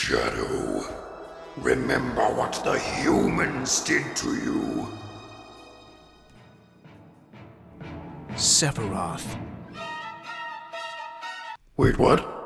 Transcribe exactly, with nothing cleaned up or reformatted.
Shadow, remember what the humans did to you. Sephiroth. Wait, what?